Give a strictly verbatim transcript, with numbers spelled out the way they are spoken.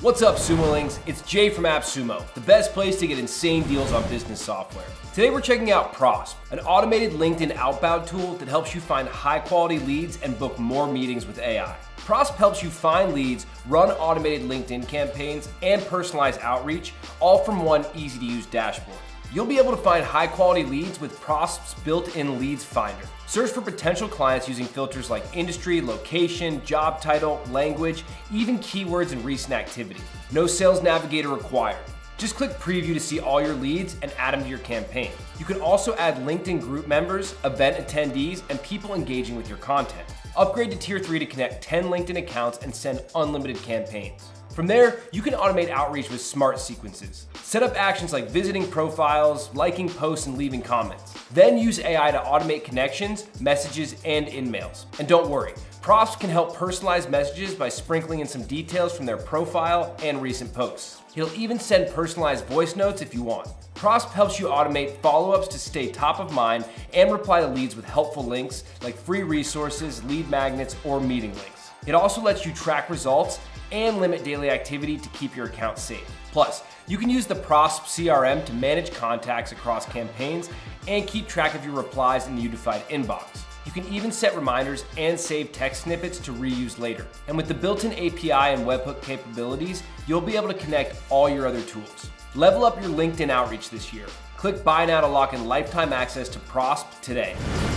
What's up, Sumolings? It's Jay from AppSumo, the best place to get insane deals on business software. Today we're checking out Prosp, an automated LinkedIn outbound tool that helps you find high-quality leads and book more meetings with A I. Prosp helps you find leads, run automated LinkedIn campaigns, and personalize outreach, all from one easy-to-use dashboard. You'll be able to find high-quality leads with Prosp's built-in leads finder. Search for potential clients using filters like industry, location, job title, language, even keywords and recent activity. No sales navigator required. Just click preview to see all your leads and add them to your campaign. You can also add LinkedIn group members, event attendees, and people engaging with your content. Upgrade to tier three to connect ten LinkedIn accounts and send unlimited campaigns. From there, you can automate outreach with smart sequences. Set up actions like visiting profiles, liking posts, and leaving comments. Then use A I to automate connections, messages, and in-mails. And don't worry, Prosp can help personalize messages by sprinkling in some details from their profile and recent posts. He'll even send personalized voice notes if you want. Prosp helps you automate follow-ups to stay top of mind and reply to leads with helpful links like free resources, lead magnets, or meeting links. It also lets you track results and limit daily activity to keep your account safe. Plus, you can use the Prosp C R M to manage contacts across campaigns and keep track of your replies in the unified inbox. You can even set reminders and save text snippets to reuse later. And with the built-in A P I and webhook capabilities, you'll be able to connect all your other tools. Level up your LinkedIn outreach this year. Click buy now to lock in lifetime access to Prosp today.